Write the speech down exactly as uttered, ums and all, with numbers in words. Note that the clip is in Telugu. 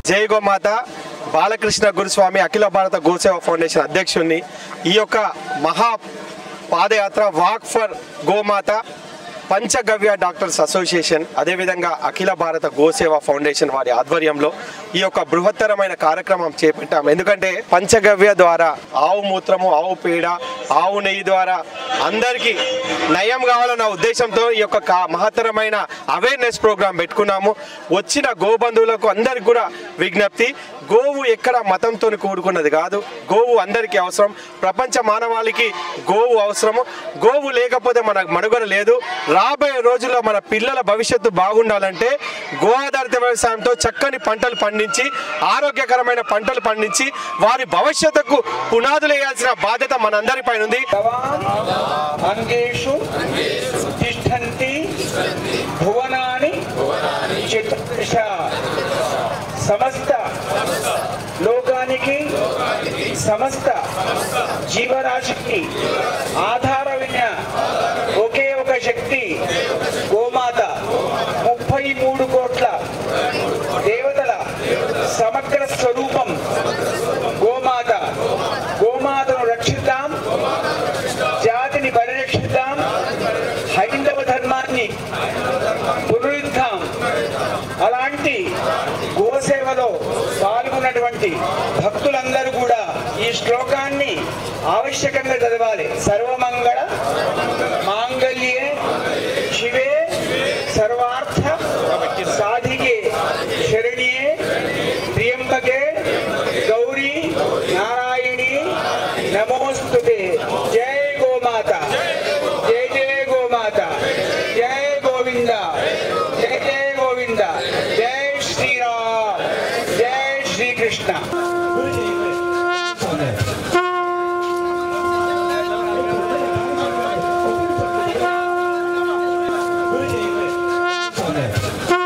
జై గోమాత బాలకృష్ణ గురుస్వామి అఖిల భారత గోసేవ ఫౌండేషన్ అధ్యక్షుడిని. ఈ యొక్క మహా పాదయాత్ర వాక్ ఫర్ గోమాత పంచగవ్య డాక్టర్స్ అసోసియేషన్ అదేవిధంగా అఖిల భారత గోసేవ ఫౌండేషన్ వారి ఆధ్వర్యంలో ఈ యొక్క బృహత్తరమైన కార్యక్రమం చేపట్టాం. ఎందుకంటే పంచగవ్య ద్వారా ఆవు మూత్రము, ఆవు పేడ, ఆవు నెయ్యి ద్వారా అందరికీ నయం కావాలన్న ఉద్దేశంతో ఈ యొక్క మహత్తరమైన అవేర్నెస్ ప్రోగ్రాం పెట్టుకున్నాము. వచ్చిన గోబంధువులకు అందరికి కూడా విజ్ఞప్తి, గోవు ఎక్కడ మతంతో కూడుకున్నది కాదు. గోవు అందరికీ అవసరం. ప్రపంచ మానవాళికి గోవు అవసరము. గోవు లేకపోతే మనకు మనుగడ లేదు. రాబోయే రోజుల్లో మన పిల్లల భవిష్యత్తు బాగుండాలంటే గో ఆధారిత వ్యవసాయంతో చక్కని పంటలు పండించి ఆరోగ్యకరమైన పంటలు పండించి వారి భవిష్యత్తుకు పునాదులు వేయాల్సిన బాధ్యత మనందరిపై ఉంది. సమస్త లోకానికి సమస్త జీవరాశికి ఆధారమైన ఒకే ఒక శక్తి గోమాత. ముప్పై మూడు కోట్ల దేవతల సమగ్ర స్వరూపం గోమాత. గోమాతను రక్షిద్దాం, జాతిని పరిరక్షిద్దాం, హైందవ ధర్మాన్ని పునరుద్ధరిద్దాం. అలాంటి గోసేవలో పాల్గొన్నటువంటి భక్తులందరూ కూడా ఈ శ్లోకాన్ని ఆవశ్యకంగా చదవాలి. సర్వమంగళ మాంగళ్యే శివే సర్వార్థ సాధికే శరణ్యే త్ర్యంబకే గౌరీ నారాయణి నమోస్తుతే. జై గోమాత, జై జయ గోమాత, జై గోవింద, జై జయ గోవింద, జై శ్రీరామ్, జై శ్రీకృష్ణ. Okay.